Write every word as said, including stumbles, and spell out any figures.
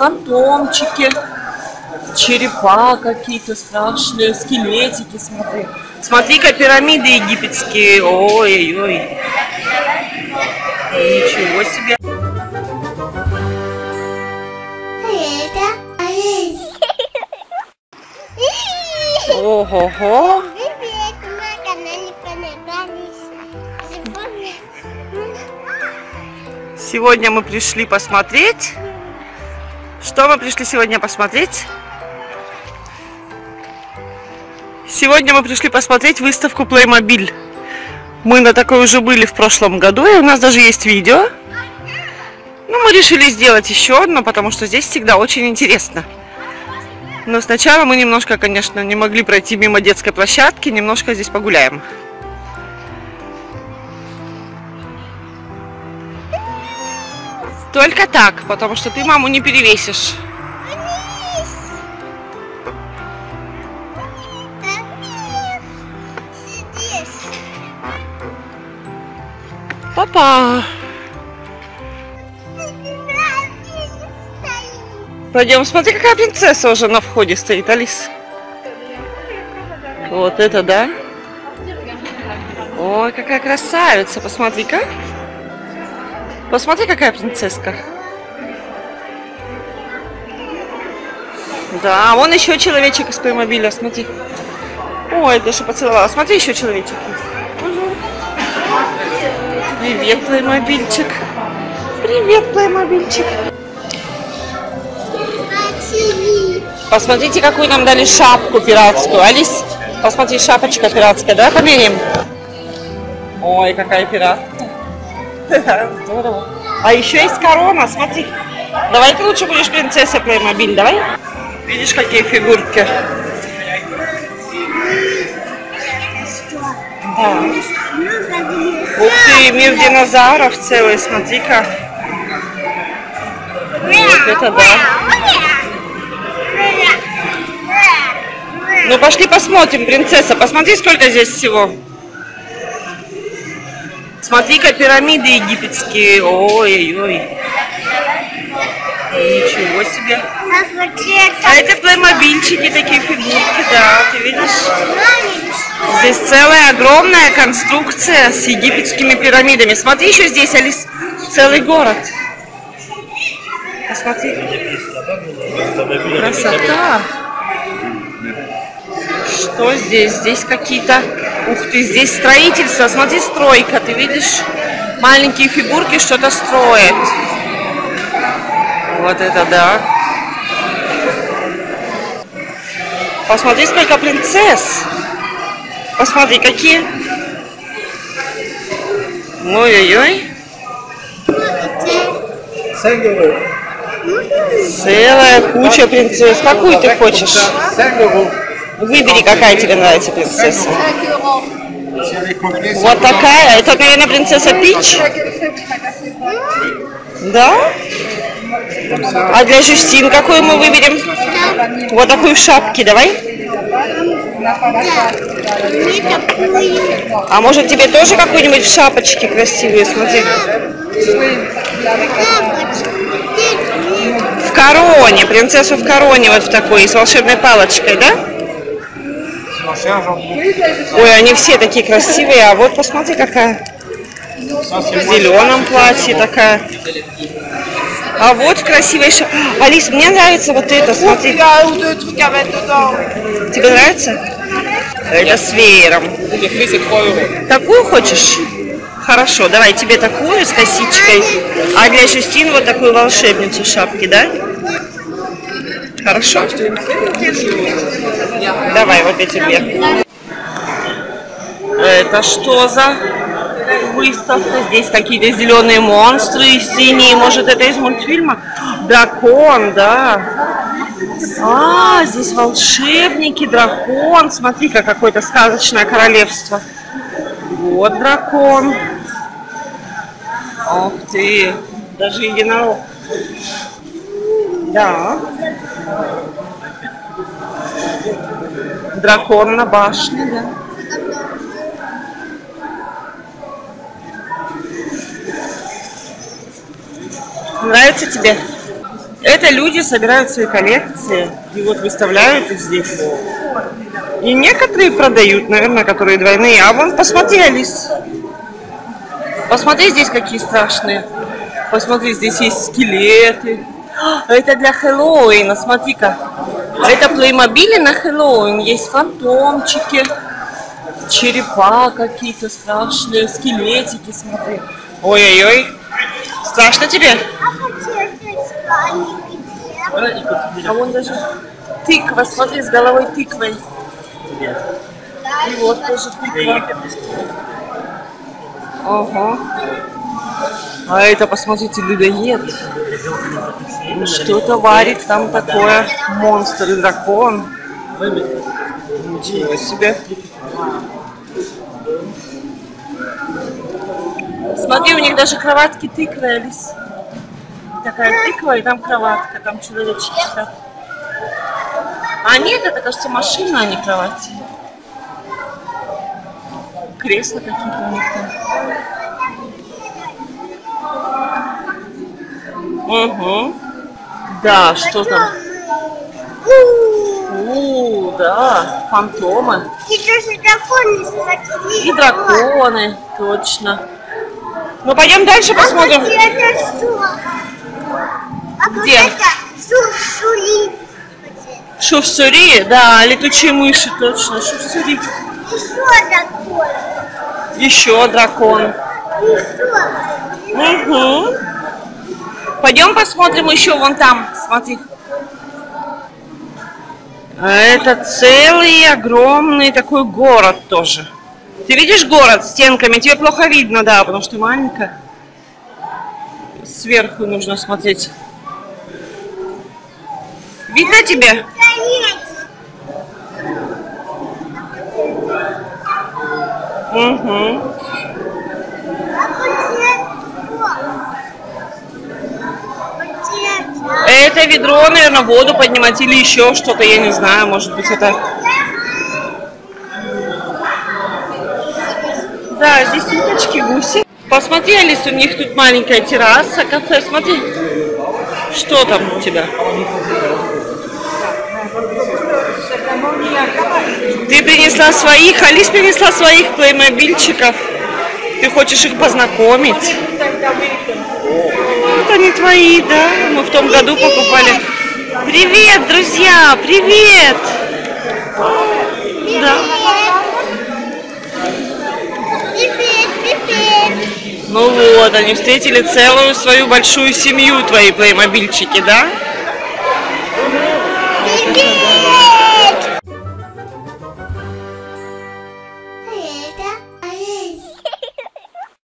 фантомчики, черепа какие-то страшные, скелетики, смотри. Смотри-ка, пирамиды египетские. Ой-ой-ой. Ничего себе. Ого-го. Сегодня мы пришли посмотреть. Что мы пришли сегодня посмотреть? Сегодня мы пришли посмотреть выставку Playmobil. Мы на такой уже были в прошлом году, и у нас даже есть видео. Но мы решили сделать еще одно, потому что здесь всегда очень интересно. Но сначала мы немножко, конечно, не могли пройти мимо детской площадки, немножко здесь погуляем. Только так, потому что ты маму не перевесишь. Папа! Пойдем, смотри, какая принцесса уже на входе стоит, Алис. Вот это да. Ой, какая красавица, посмотри-ка. Посмотри, какая принцесска. Да, вон еще человечек из Playmobil, смотри. Ой, Даша поцеловала. Смотри, еще человечек есть. Угу. Привет, Playmobilчик. Привет, Playmobilчик. Посмотрите, какую нам дали шапку пиратскую. Алис, посмотри, шапочка пиратская. Давай померяем. Ой, какая пиратка. Здорово. А еще есть корона, смотри. Давай ты лучше будешь принцесса Playmobil, давай. Видишь, какие фигурки? Да. Ух ты, мир динозавров целый, смотри-ка. Вот это да. Ну пошли посмотрим, принцесса. Посмотри, сколько здесь всего. Смотри-ка, пирамиды египетские. Ой-ой-ой. Ничего себе. А это плеймобильчики, такие фигурки, да, ты видишь? Здесь целая огромная конструкция с египетскими пирамидами. Смотри, еще здесь, Алис, целый город. Посмотри. Красота. Что здесь? Здесь какие-то... Ух ты, здесь строительство. Смотри, стройка. Ты видишь? Маленькие фигурки что-то строят. Вот это да. Посмотри, сколько принцесс. Посмотри, какие. Ой-ой-ой. Целая куча принцесс. Какую ты хочешь? Выбери, какая тебе нравится принцесса. Вот такая. Это, наверное, принцесса Пич. Да? А для Жюстин какую мы выберем? Вот такую в шапке, давай. А может тебе тоже какую-нибудь в шапочке красивую, смотри. В короне, принцессу в короне, вот в такой, с волшебной палочкой, да? Ой, они все такие красивые, а вот посмотри, какая. В зеленом платье такая. А вот красивая шапка. Алис, мне нравится вот это, смотри. Тебе нравится? Это с веером. Такую хочешь? Хорошо, давай тебе такую с косичкой. А для Жюстин вот такую волшебницу шапки, да? Хорошо? Давай, вот эти две. Это что за выставка? Здесь какие-то зеленые монстры, синие. Может, это из мультфильма? Дракон, да. А, здесь волшебники, дракон. Смотри-ка, какое-то сказочное королевство. Вот дракон. Ух ты. Даже единорог. Да. Дракон на башне, да. Нравится тебе? Это люди собирают свои коллекции и вот выставляют их здесь. И некоторые продают, наверное, которые двойные. А вон, посмотри, Алис. Посмотри, здесь какие страшные. Посмотри, здесь есть скелеты. Это для Хэллоуина, смотри-ка. Это плеймобили на Хэллоуин. Есть фантомчики, черепа какие-то страшные, скелетики, смотри. Ой-ой-ой. Страшно тебе? А вон даже тыква, смотри, с головой тыквой. И вот тоже тыква. Ага. А это, посмотрите, людоед. Что-то варит там такое. Монстр и дракон. Ничего себе. Смотри, у них даже кроватки тыквы, Алис. Такая тыква, и там кроватка, там человечки спят. А нет, это, кажется, машина, а не кровать. Кресла какие-то у них там. Угу. Да, что там? У, да, фантомы. И тоже драконы, смотри. И драконы, точно. Ну, пойдем дальше посмотрим. А вот это что? А Где? вот это шуршури. Шуфсури, да, летучие мыши, точно, шуфсури. Еще дракон. Еще дракон. Еще. Угу. Пойдем посмотрим еще вон там, смотри. Это целый огромный такой город тоже. Ты видишь город с стенками? Тебе плохо видно, да, потому что маленькая. Сверху нужно смотреть. Видно тебе? Угу. Это ведро, наверное, воду поднимать или еще что-то, я не знаю, может быть это... Да, здесь уточки, гуси. Посмотри, Алис, у них тут маленькая терраса, кафе, смотри. Что там у тебя? Ты принесла своих, Алис принесла своих плеймобильчиков. Ты хочешь их познакомить? Вот они твои, да? Мы в том году покупали. Привет, друзья! Привет! Да. Ну вот, они встретили целую свою большую семью, твои плеймобильчики, да?